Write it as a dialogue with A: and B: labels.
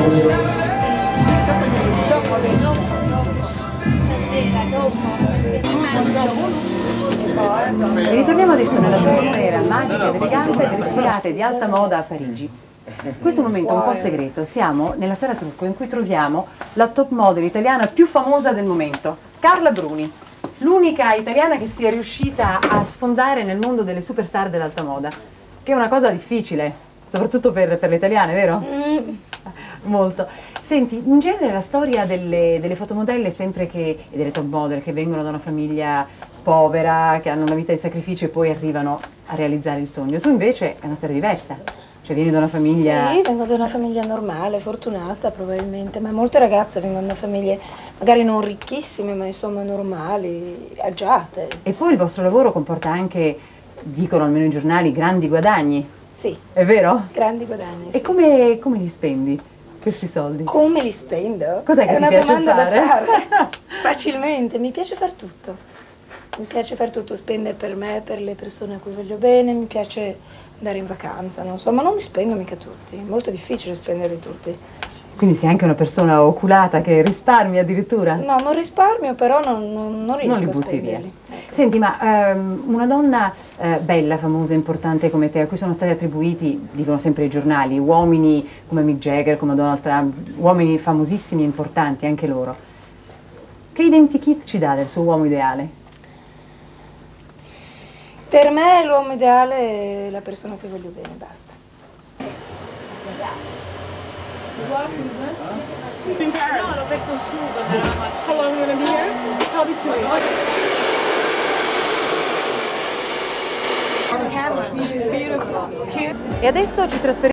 A: Ritorniamo adesso nell'atmosfera magica ed elegante delle sfilate di alta moda a Parigi. Questo è un momento un po' segreto. Siamo nella sala trucco in cui troviamo la top model italiana più famosa del momento, Carla Bruni, l'unica italiana che sia riuscita a sfondare nel mondo delle superstar dell'alta moda, che è una cosa difficile, soprattutto per le italiane, vero? Molto. Senti, in genere la storia delle fotomodelle è sempre e delle top model che vengono da una famiglia povera, che hanno una vita di sacrificio e poi arrivano a realizzare il sogno. Tu invece è una storia diversa, cioè vieni da una famiglia...
B: Sì, vengo da una famiglia normale, fortunata probabilmente, ma molte ragazze vengono da famiglie magari non ricchissime, ma insomma normali, agiate.
A: E poi il vostro lavoro comporta anche, dicono almeno i giornali, grandi guadagni.
B: Sì.
A: È vero?
B: Grandi guadagni.
A: E
B: sì.
A: come li spendi questi soldi?
B: Come li spendo?
A: Cos'è che ti piace fare?
B: È una domanda da fare. Facilmente, mi piace far tutto. Mi piace far tutto, spendere per me, per le persone a cui voglio bene, mi piace andare in vacanza, non so, ma non li spendo mica tutti, è molto difficile spenderli tutti.
A: Quindi sei anche una persona oculata che risparmi addirittura?
B: No, non risparmio, però non riesco
A: non li
B: a
A: butti
B: spenderli.
A: via.
B: Ecco.
A: Senti, ma una donna bella, famosa, importante come te, a cui sono stati attribuiti, dicono sempre i giornali, uomini come Mick Jagger, come Donald Trump, uomini famosissimi e importanti, anche loro. Che identikit ci dà del suo uomo ideale?
B: Per me l'uomo ideale è la persona a cui voglio bene, basta.
C: In Paris? No, l'ho detto subito. How long are you going to be here? Probably 2 weeks. She's beautiful.
A: E adesso ci trasferiamo